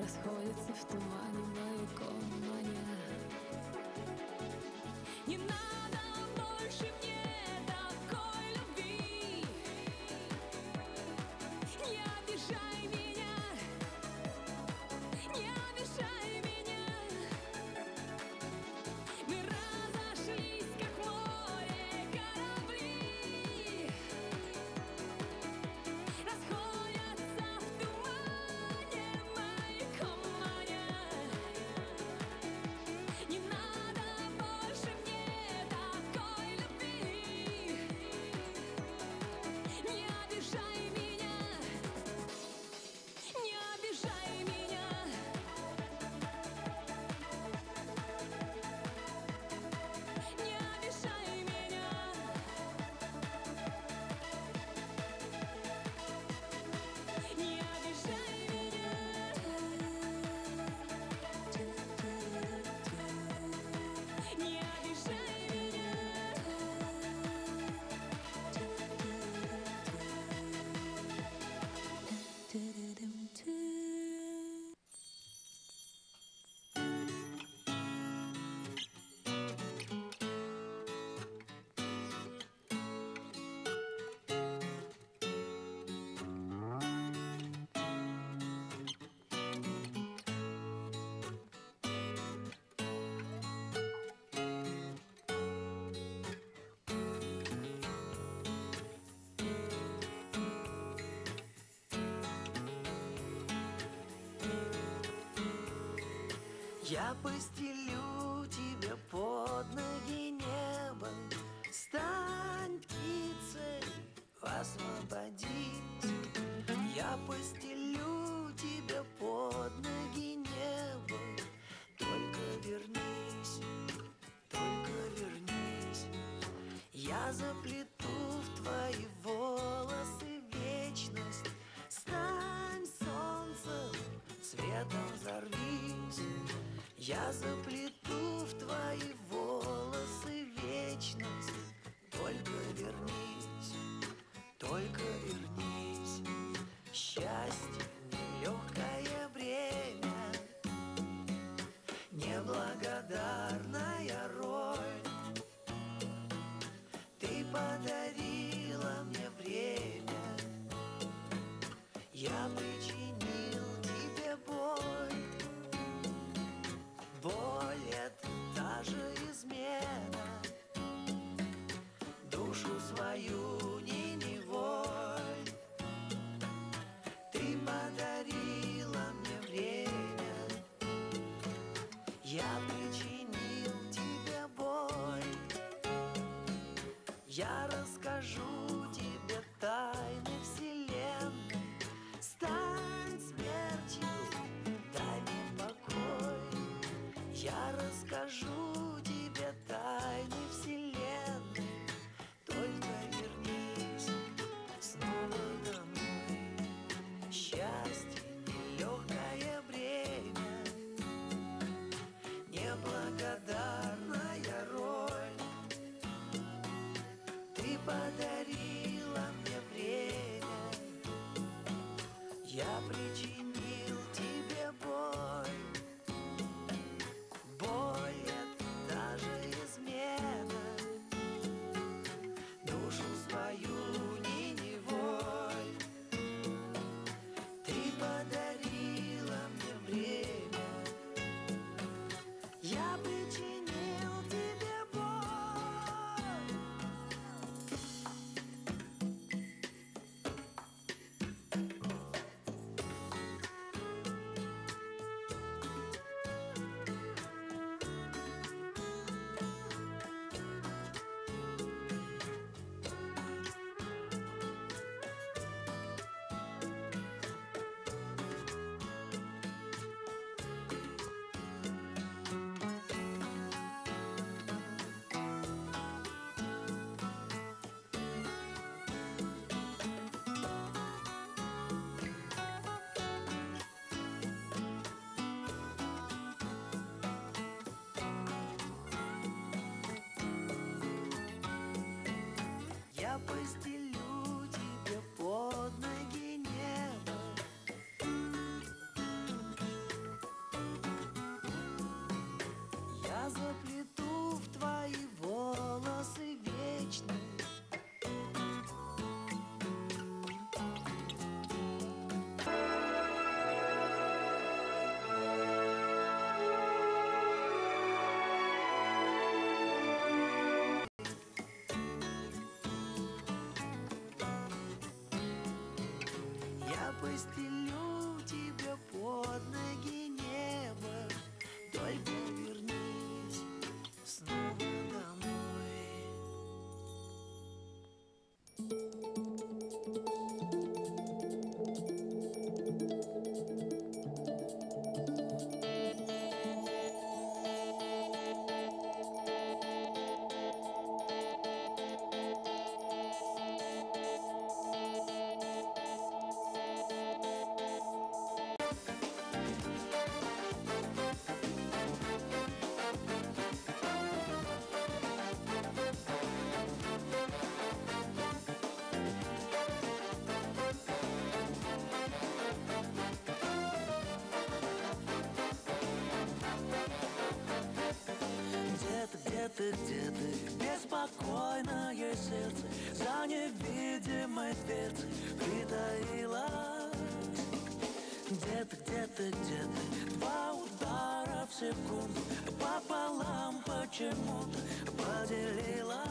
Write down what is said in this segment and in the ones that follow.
расходятся в тумане маяком маня. Не надо больше мне такой любви. Не обижай меня, не обижай меня. Мы разошлись, как море корабли, расходятся в тумане маяком маня. Не надо больше мне такой любви. Не обижай меня, не обижай меня. Не обижай меня. Не обижай меня. Не обижай меня. Я постелю тебе под ноги небо, стань птицей, освободись. Я постелю тебе под ноги небо, только вернись, только вернись. Я заплету в твои волосы вечность, стань солнцем, светом взорвись. Я заплету в твои волосы вечность, только вернись, только вернись. Счастье — нелегкое бремя, неблагодарная роль. Ты подарила мне время, я причинил тебе боль. Боль — это та же измена, душу свою не неволь. Ты подарила мне время, я причинил тебе боль. Я расскажу тебе тайны вселенной, стань смертью, дай мне покой. Я расскажу тебе тайны вселенной, только вернись снова домой. Счастье — нелегкое бремя, неблагодарная роль. Ты где ты? Два удара в секунду, пополам почему-то поделилась.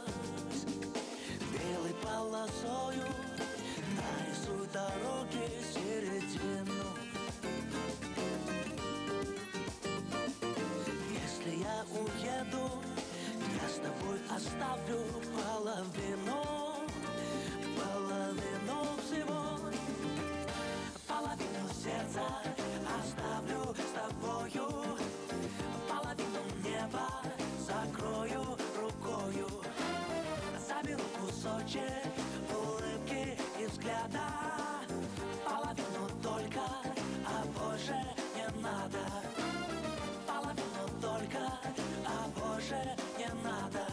Белой полосою нарисуй дороги середину. Если я уеду, я с тобой оставлю половину всего. Половину сердца оставлю с тобою, половину неба закрою рукою. Заберу кусочек улыбки и взгляда, половину только, а больше не надо. Половину только, а больше не надо.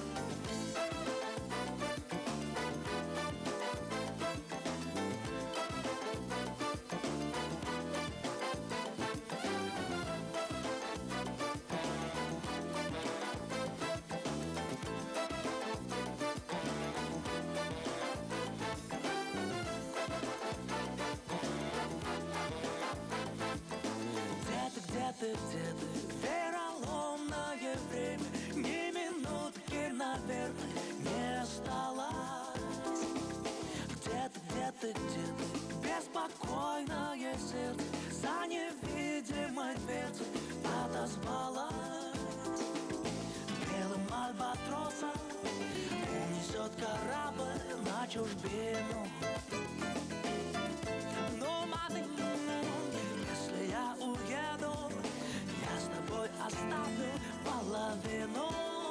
Где ты, вероломное время, ни минутки, наверное, не осталось. Где ты, беспокойное сердце за невидимой дверцей отозвалось. Белым альбатросом унесет корабль на чужбину. Но, если я уеду, я с тобой оставлю половину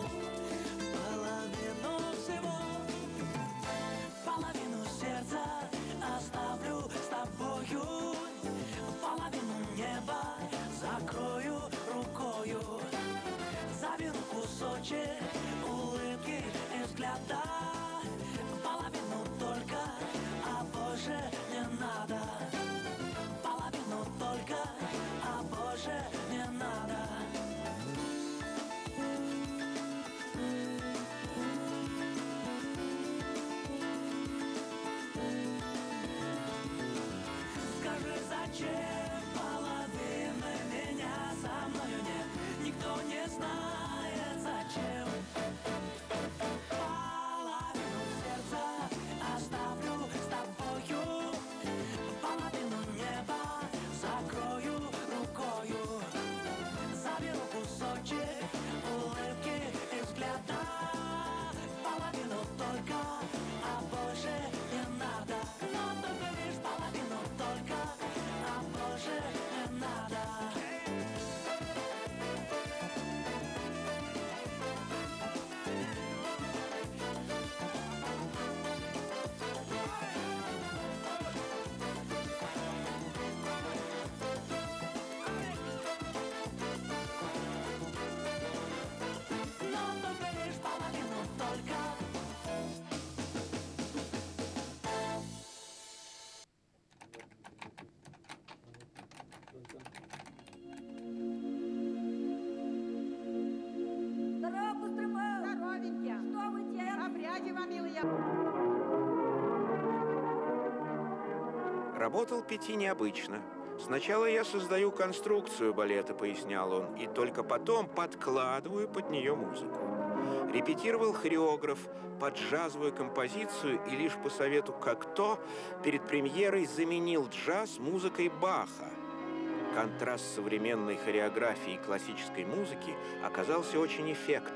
всего. Половину сердца оставлю с тобою, половину неба закрою рукою. Заберу кусочек улыбки и взгляда, половину только, а больше не надо. Половину только, а больше не надо. Скажи, зачем половины меня со мною нет? Никто не знает, зачем. Половину сердца оставлю с тобою, половину неба закрою рукою. Заберу кусочек улыбки и взгляда, половину только, а больше не надо. Но только лишь половину только, а больше не надо. Здорово, Кустрымов! Здоровеньки! Что вы делаете? Обряди вам, милые. Работал Пяти необычно. Сначала я создаю конструкцию балета, пояснял он, и только потом подкладываю под нее музыку. Репетировал хореограф под джазовую композицию и лишь по совету Кокто перед премьерой заменил джаз музыкой Баха. Контраст современной хореографии и классической музыки оказался очень эффектным.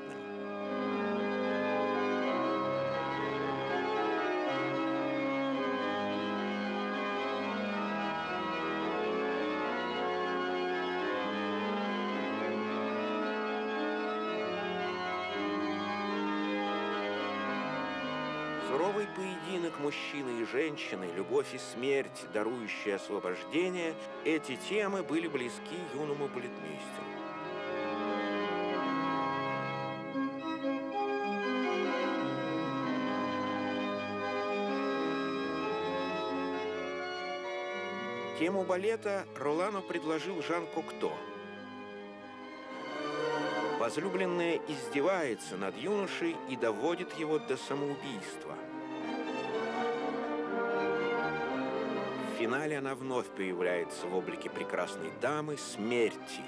Суровый поединок мужчины и женщины, любовь и смерть, дарующие освобождение – эти темы были близки юному балетмейстеру. Тему балета Ролану предложил Жан Кокто. Возлюбленная издевается над юношей и доводит его до самоубийства. В В финале она вновь появляется в облике прекрасной дамы смерти.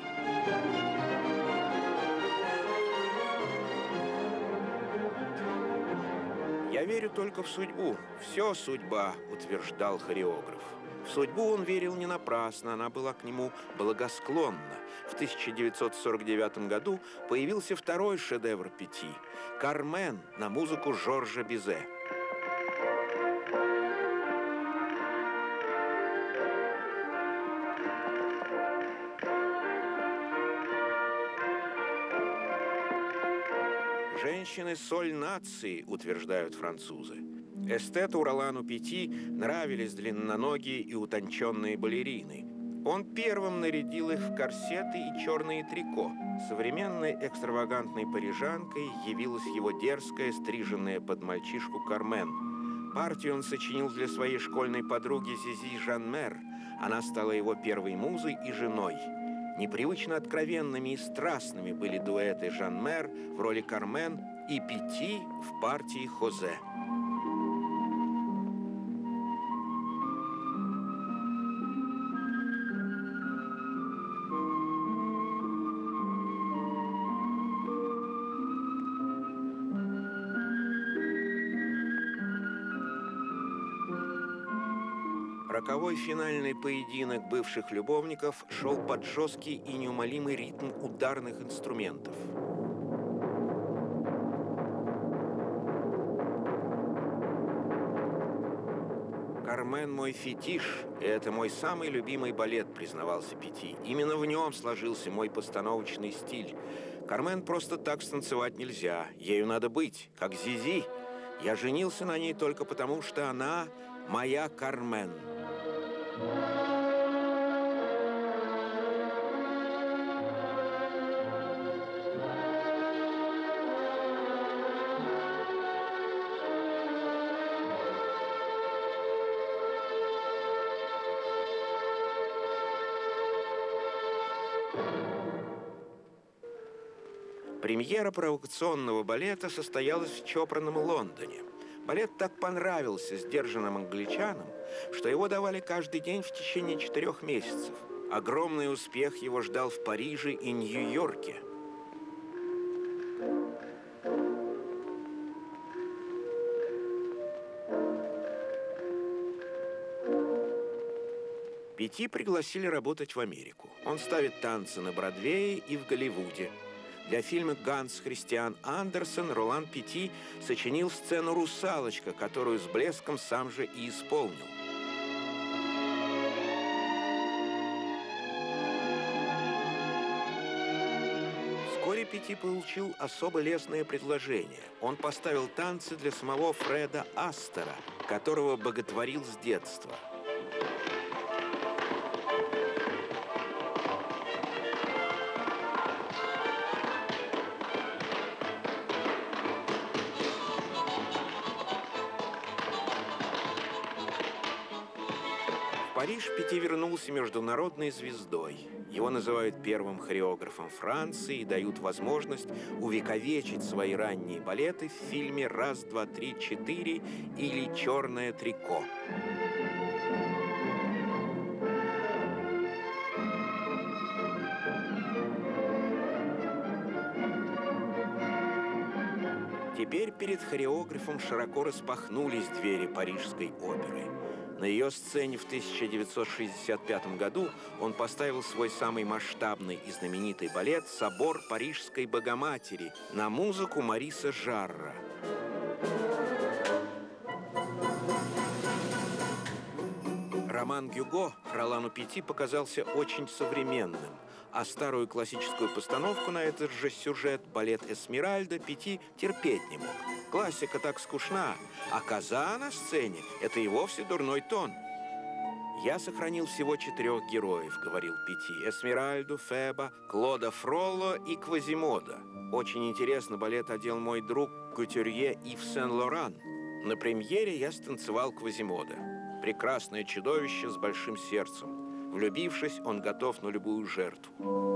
«Я верю только в судьбу. Все судьба», — утверждал хореограф. В судьбу он верил не напрасно, она была к нему благосклонна. В 1949 году появился второй шедевр Пяти — «Кармен» на музыку Жоржа Бизе. «Женщины — соль нации», утверждают французы. Эстету Ролану Пяти нравились длинноногие и утонченные балерины. Он первым нарядил их в корсеты и черные трико. Современной экстравагантной парижанкой явилась его дерзкая, стриженная под мальчишку Кармен. Партию он сочинил для своей школьной подруги Зизи Жанмер. Она стала его первой музой и женой. Непривычно откровенными и страстными были дуэты Жанмер в роли Кармен и Пяти в партии Хозе. Роковой финальный поединок бывших любовников шел под жесткий и неумолимый ритм ударных инструментов. «Кармен» — мой фетиш, и это мой самый любимый балет, признавался Пяти. Именно в нем сложился мой постановочный стиль. «Кармен» просто так станцевать нельзя, ею надо быть, как Зизи. Я женился на ней только потому, что она моя Кармен. Премьера провокационного балета состоялась в чопорном Лондоне. Балет так понравился сдержанным англичанам, что его давали каждый день в течение 4 месяцев. Огромный успех его ждал в Париже и Нью-Йорке. Пяти пригласили работать в Америку. Он ставит танцы на Бродвее и в Голливуде. Для фильма «Ганс Христиан Андерсен» Ролан Пяти сочинил сцену «Русалочка», которую с блеском сам же и исполнил. Вскоре Пяти получил особо лестное предложение. Он поставил танцы для самого Фреда Астера, которого боготворил с детства. В Париж Пяти вернулся международной звездой. Его называют первым хореографом Франции и дают возможность увековечить свои ранние балеты в фильме «Раз, два, три, четыре» или «Черное трико». Теперь перед хореографом широко распахнулись двери Парижской оперы. На ее сцене в 1965 году он поставил свой самый масштабный и знаменитый балет «Собор Парижской Богоматери» на музыку Мариса Жарра. Роман Гюго Ролану Пяти показался очень современным, а старую классическую постановку на этот же сюжет, балет «Эсмеральда», Пяти терпеть не мог. Классика так скучна, а коза на сцене – это и вовсе дурной тон. «Я сохранил всего 4 героев», – говорил Пяти: Эсмеральду, Феба, Клода Фролло и Квазимода. Очень интересно балет одел мой друг кутюрье Ив Сен-Лоран. На премьере я станцевал Квазимода. Прекрасное чудовище с большим сердцем. Влюбившись, он готов на любую жертву.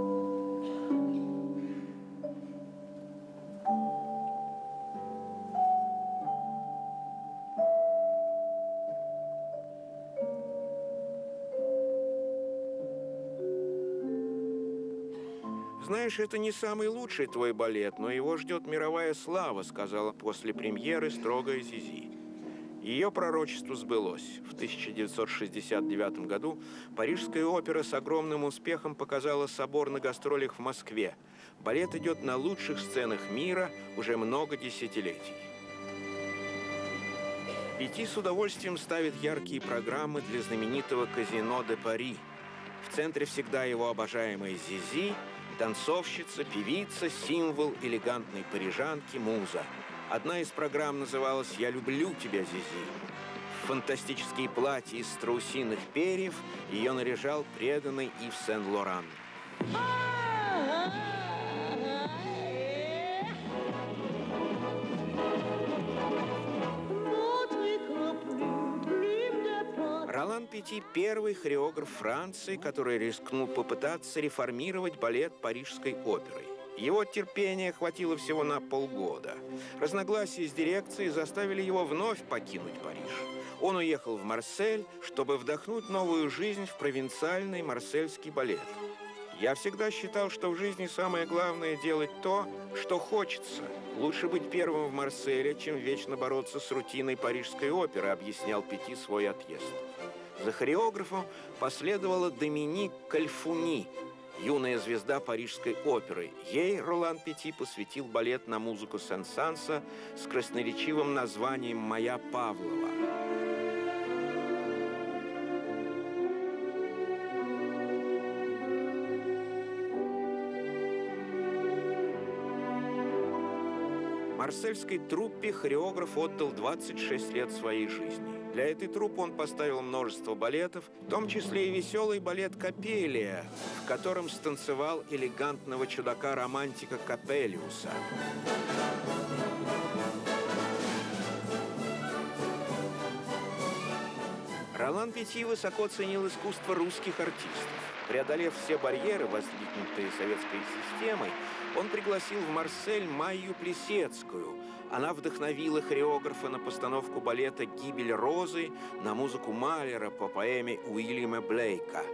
«Знаешь, это не самый лучший твой балет, но его ждет мировая слава», сказала после премьеры строгая Зизи. Ее пророчество сбылось. В 1969 году Парижская опера с огромным успехом показала собор на гастролях в Москве. Балет идет на лучших сценах мира уже много десятилетий. Пяти с удовольствием ставит яркие программы для знаменитого казино де Пари. В центре всегда его обожаемая Зизи, танцовщица, певица, символ элегантной парижанки, муза. Одна из программ называлась «Я люблю тебя, Зизи». В фантастические платья из страусиных перьев ее наряжал преданный Ив Сен-Лоран. Ролан Пяти – первый хореограф Франции, который рискнул попытаться реформировать балет Парижской оперой. Его терпения хватило всего на полгода. Разногласия с дирекцией заставили его вновь покинуть Париж. Он уехал в Марсель, чтобы вдохнуть новую жизнь в провинциальный марсельский балет. «Я всегда считал, что в жизни самое главное – делать то, что хочется. Лучше быть первым в Марселе, чем вечно бороться с рутиной Парижской оперы», объяснял Пяти свой отъезд. За хореографом последовала Доминик Кальфуни, юная звезда Парижской оперы. Ей Ролан Пяти посвятил балет на музыку Сен-Санса с красноречивым названием «Моя Павлова». Марсельской труппе хореограф отдал 26 лет своей жизни. Для этой труппы он поставил множество балетов, в том числе и веселый балет «Капелия», в котором станцевал элегантного чудака-романтика Капелиуса. Ролан Пяти высоко ценил искусство русских артистов. Преодолев все барьеры, воздвигнутые советской системой, он пригласил в Марсель Майю Плисецкую. Она вдохновила хореографа на постановку балета «Гибель Розы» на музыку Малера по поэме Уильяма Блейка.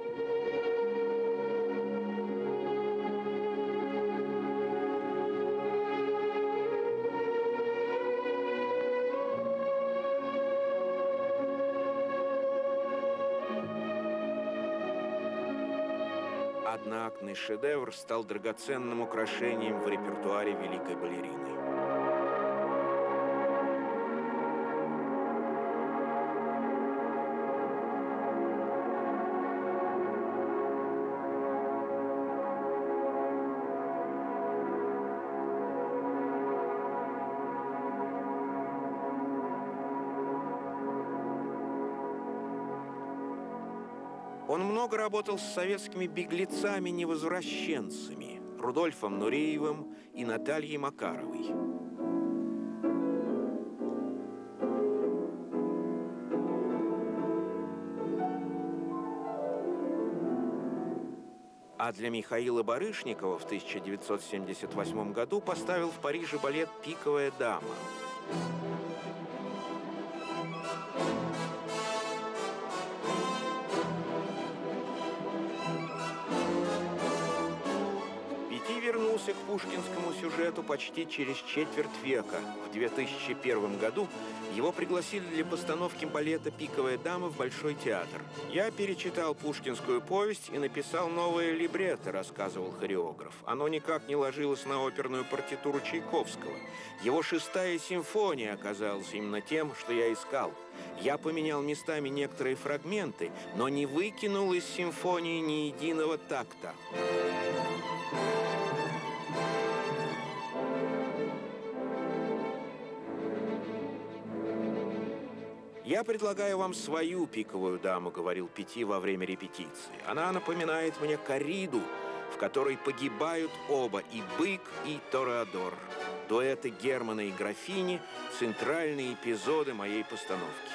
Одноактный шедевр стал драгоценным украшением в репертуаре великой балерины. Он много работал с советскими беглецами-невозвращенцами Рудольфом Нуреевым и Натальей Макаровой. А для Михаила Барышникова в 1978 году поставил в Париже балет «Пиковая дама». Вернулся к пушкинскому сюжету почти через четверть века. В 2001 году его пригласили для постановки балета «Пиковая дама» в Большой театр. «Я перечитал пушкинскую повесть и написал новое либретто», рассказывал хореограф. Оно никак не ложилось на оперную партитуру Чайковского. Его 6-я симфония оказалась именно тем, что я искал. Я поменял местами некоторые фрагменты, но не выкинул из симфонии ни единого такта. «Я предлагаю вам свою пиковую даму», — говорил Пяти во время репетиции. «Она напоминает мне корриду, в которой погибают оба, и бык, и тореадор. Дуэты Германа и графини — центральные эпизоды моей постановки».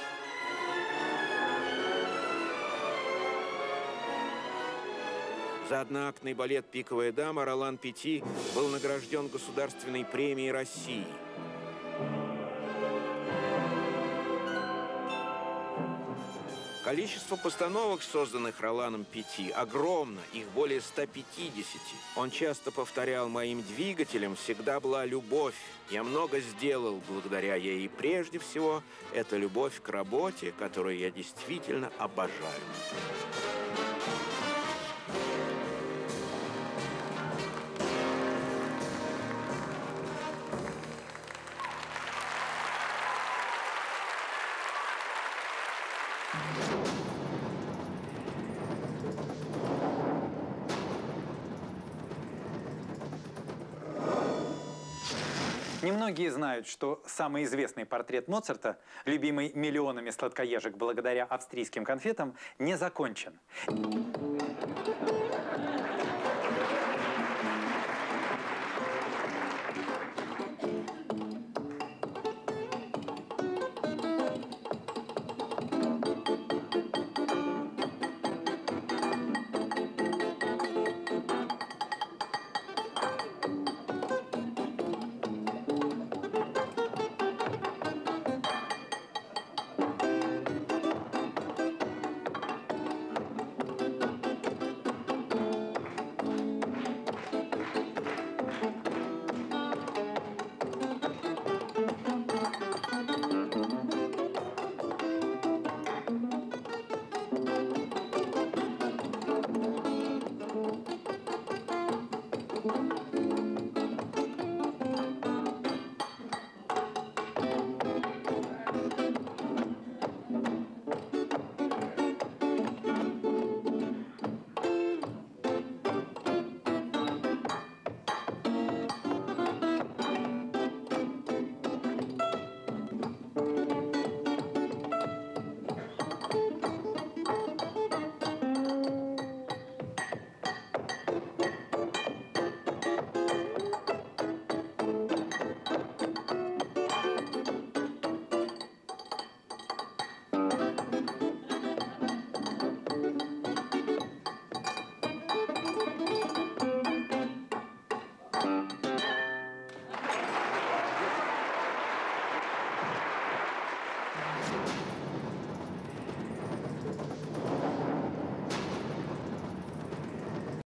За одноактный балет «Пиковая дама» Ролан Пяти был награжден Государственной премией России. Количество постановок, созданных Роланом Петти, огромно, их более 150. Он часто повторял: «Моим двигателем всегда была любовь. Я много сделал благодаря ей, и прежде всего это любовь к работе, которую я действительно обожаю». Немногие знают, что самый известный портрет Моцарта, любимый миллионами сладкоежек благодаря австрийским конфетам, не закончен.